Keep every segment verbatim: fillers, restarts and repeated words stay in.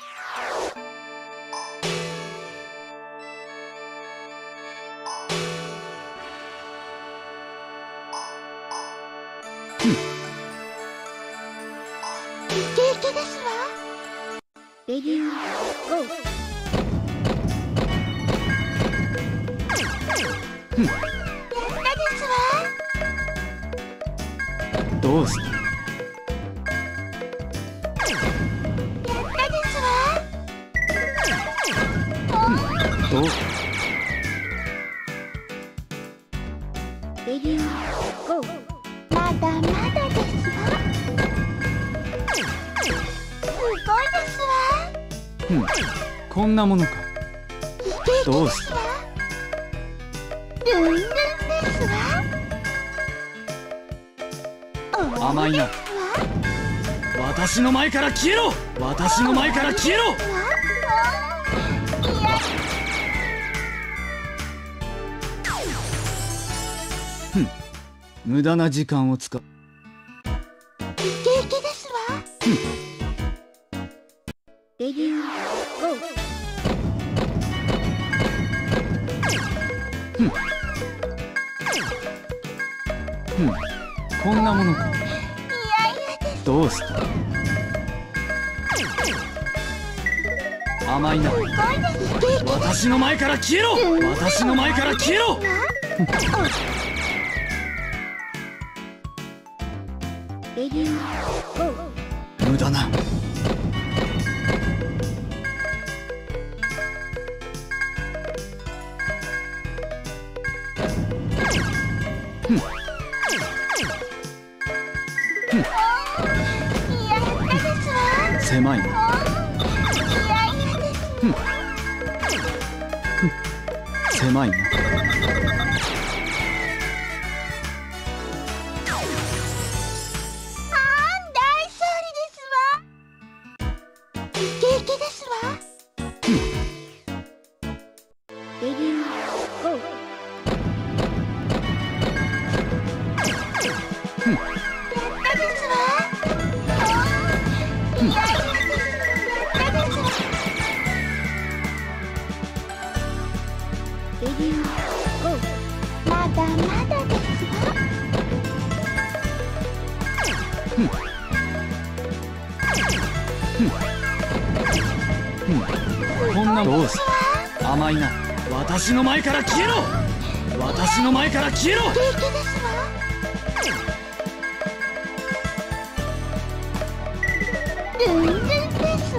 イケイケですわ。レディーゴー。 ふん。 やったですわ。 どうした。 やったですわ。 どう。 レディーゴー。まだまだですわ。すごいですわ。 ふん。こんなものか。 イケイケどうしですわ。ルンルンですわ。 甘いな。私の前から消えろ。私の前から消えろ。ふん。無駄な時間を使う。 イケイケですわ。 ふん。 レディーゴー。 ふん。ふん。こんなものか。 いやいやです。 どうした。甘いな。 すごいです。イケイケ。 私の前から消えろ。私の前から消えろ。 レディーゴー。 無駄な。ふん。ふん。 いややったですわ。 狭いな。 いやいやです。 ふん。ふん。狭いな。 まだまだですわ。 こんなどうした。甘いな。私の前から消えろ。私の前から消えろ。 イケイケですわ。ルンルンですわ。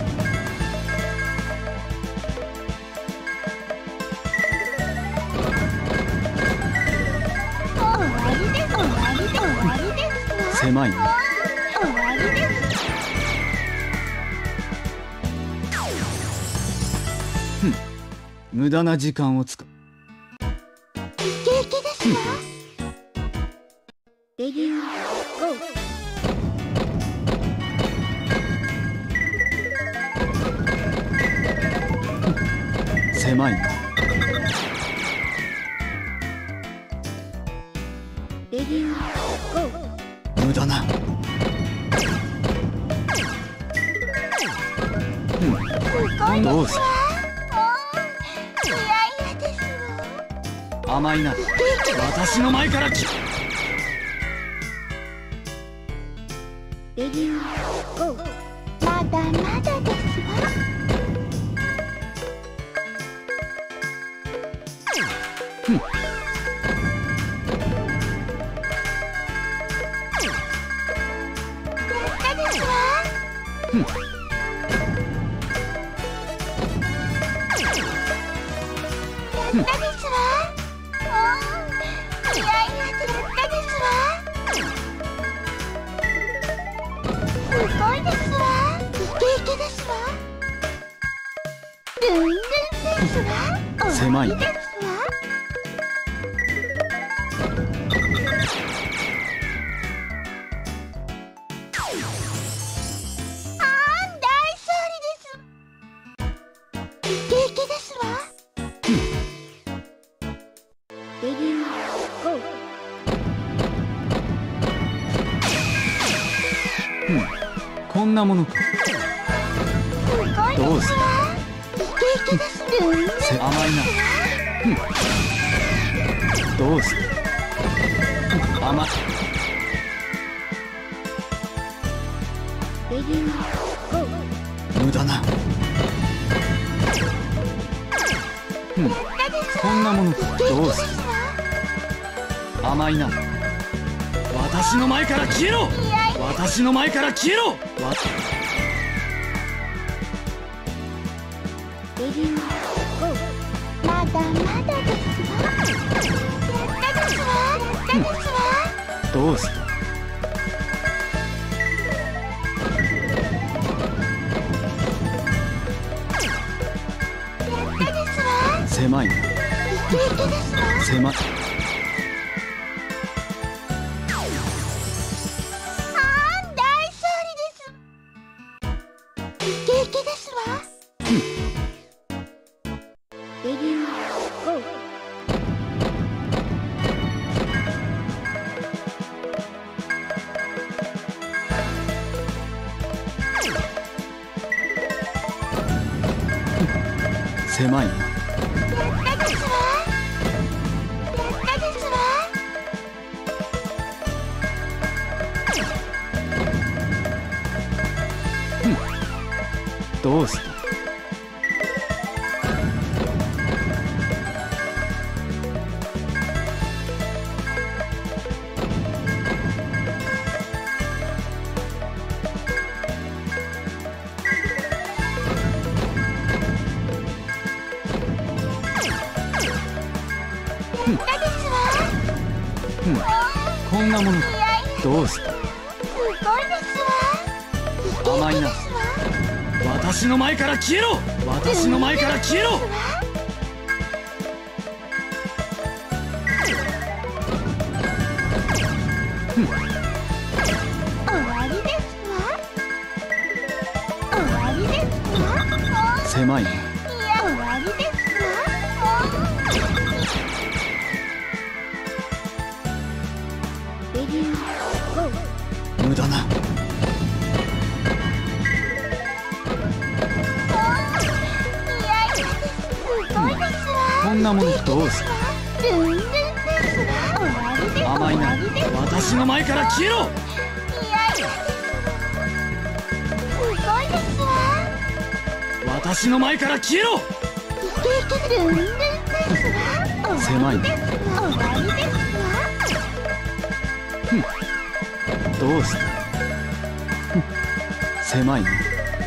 終わりです。終わりで終わりですわ。 狭いな。 終わりです。 ふん。無駄な時間を使う。 イケイケですわ。レディーゴー。 狭いな。 レディーゴー。 無駄な。 すごいどうしですわ。いやいやですわ。 甘いな。私の前から消レディーゴー。まだまだですわ。 ふん。 やったですわ。 ふん。 やったですわ。いやいややったですわ。すごいですわ。イケイケですわ。ルンルンですわ。 狭いな。 ですわ。あー大勝利です。イケイケですわ。レディーゴー。 ふん。こんなものか。 すごいどうする。 イケイケですルンルンですわ。 甘いな。どうする。甘い。 レディーゴー。 無駄な。うんこんなものどうする。甘いな。私の前から消えろ。私の前から消えろ。わレディーゴー。まだまだですわ。やったですわ。やったですわ。 どうする。 やったですわ。 狭いな。 イケイケですわ。 狭い。狭いな。 やったですわ。やったですわ。 どうする。こんなものどうする。 すごいですわ。 甘いな。私の前から消えろ。私の前から消えろ。 終わりですわ。終わりですわ。 狭いな。 いや終わりですわ。レディーゴー。 無駄な。こんなものどうする。 ルンルンですわ。終わりです。 甘いな。私の前から消えろ。 いやいやすごいですわ。 私の前から消えろ。 イケイケルンルンですわ。 狭いな。 終わりですわ。 どうする。狭いな。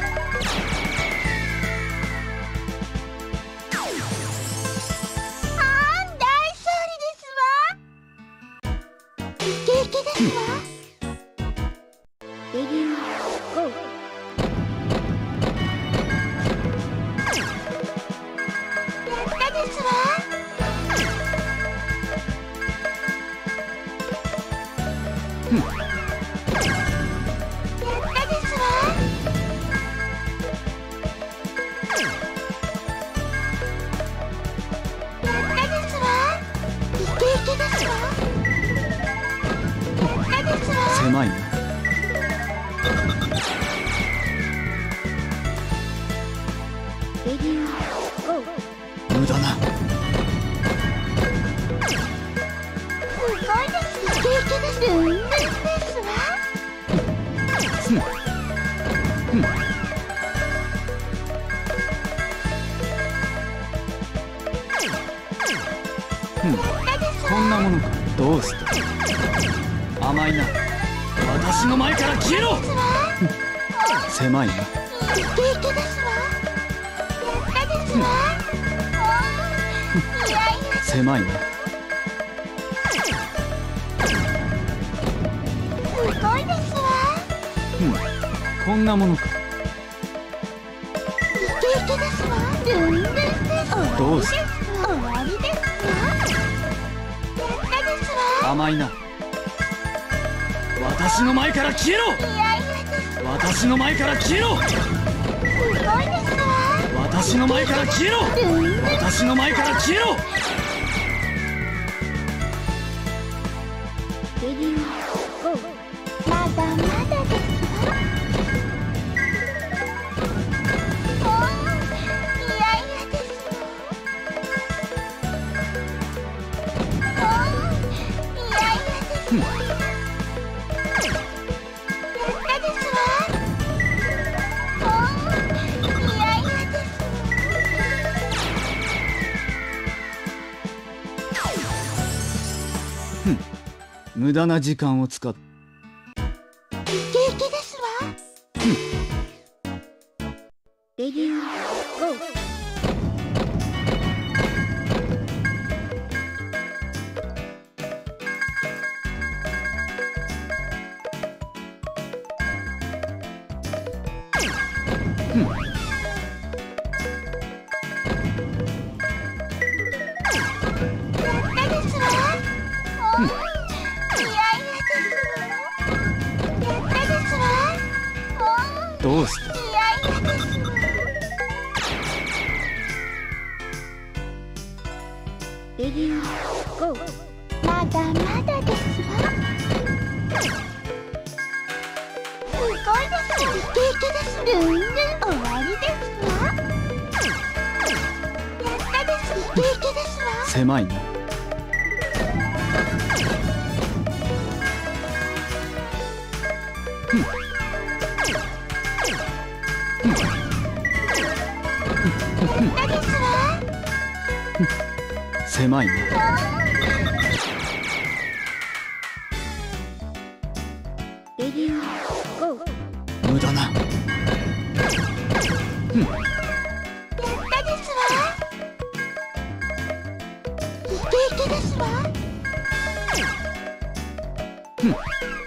狭いな。無駄な。 すごいです。イケイケです。ルンルンですわ。 こんなものか。どうする。甘いな。私の前から消えろ。狭いな。 イケイケですわ。やったですわ。いやいや狭いな。 すごいですわ。 こんなものか。 イケイケですわ。ルンルンですわ。 どうする。 終わりですわ。やったですわ。 甘いな。私の前から消えろ。 いやいやです。 私の前から消えろ。 すごいですわ。 私の前から消えろ。 ルンルン私の前から消えろ。 レディーゴー。まだまだですわ。 ふん無駄な時間を使っイケイケですわ。レディーゴー。 どうしたレディーゴー。まだまだですわ。すごいですわ。イケイケです。ルンルン終わりですわ。やったです。イケイケですわ。 狭いな。ふん狭いな。 レディーゴー。 無駄な。ふんやったですわ。イケイケですわ。 ふん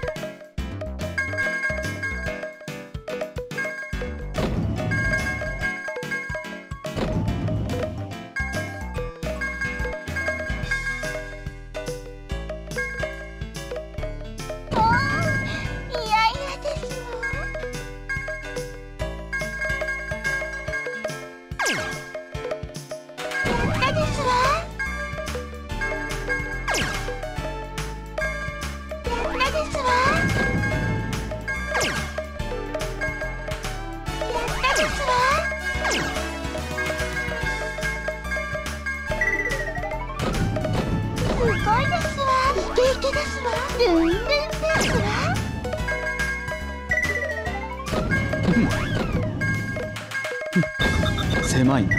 狭いな。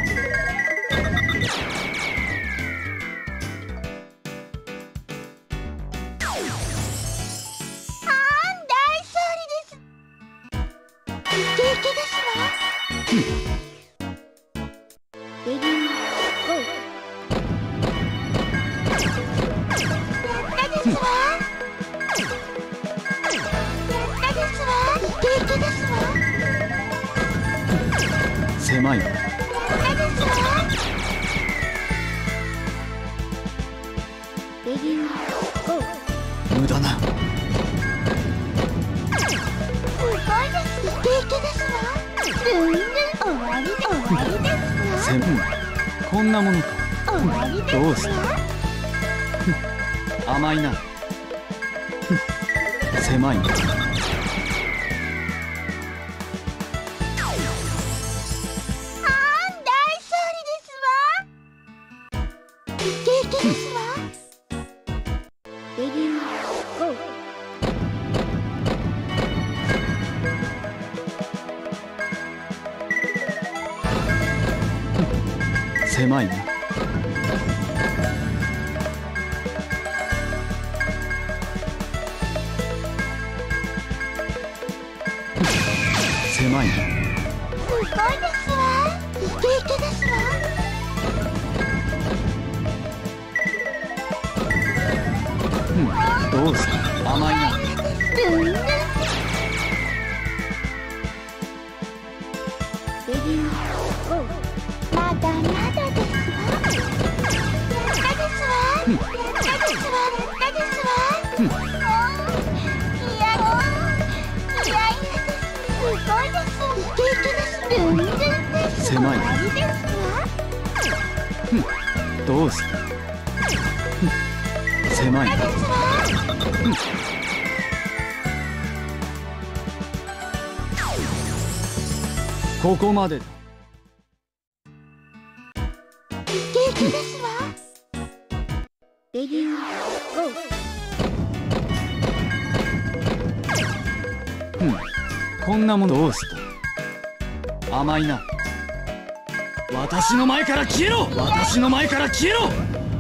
狭いな。無駄な。せんこんなものか。どうした甘いな。狭いな。狭いな。狭いな。 すごいですわ。イケイケですわ。 うん、どうした甘いな。 ルンルン。レディーゴー。まだまだですわ。やったですわ。やったですわ。やったですわ。 うん、 いやいやいやです。すごいです。イケイケです。ルンルンです。 狭いな。 終わりですわ。 うん、どうしたうん、狭いな。うん、ここまでだ。 イケイケですわ。レディーゴー。 うんこんなものどうすと甘いな。私の前から消えろ。私の前から消えろ。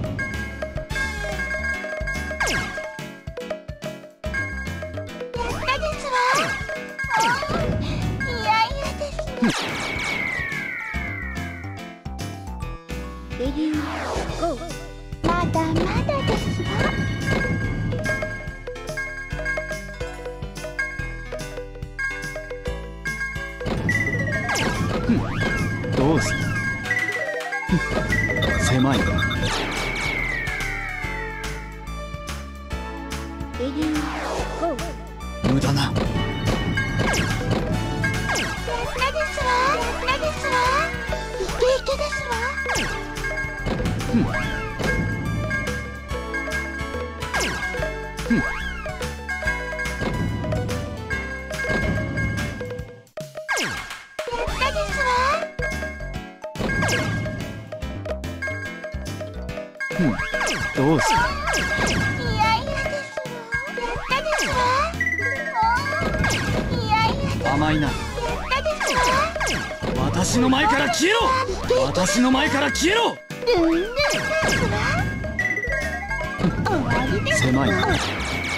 レディーゴー。まだまだですわ。 どうする。狭いな。 レディーゴー。 無駄な。 やったですわ。やったですわ。イケイケですわ。 うんうんうんどうする。 いやいやですわ。やったですわ。いやいやですわ。 甘いな。 やったですわ。 私の前から消えろ。私の前から消えろ。 ルンルンですわ。終わりですわ。 狭いな。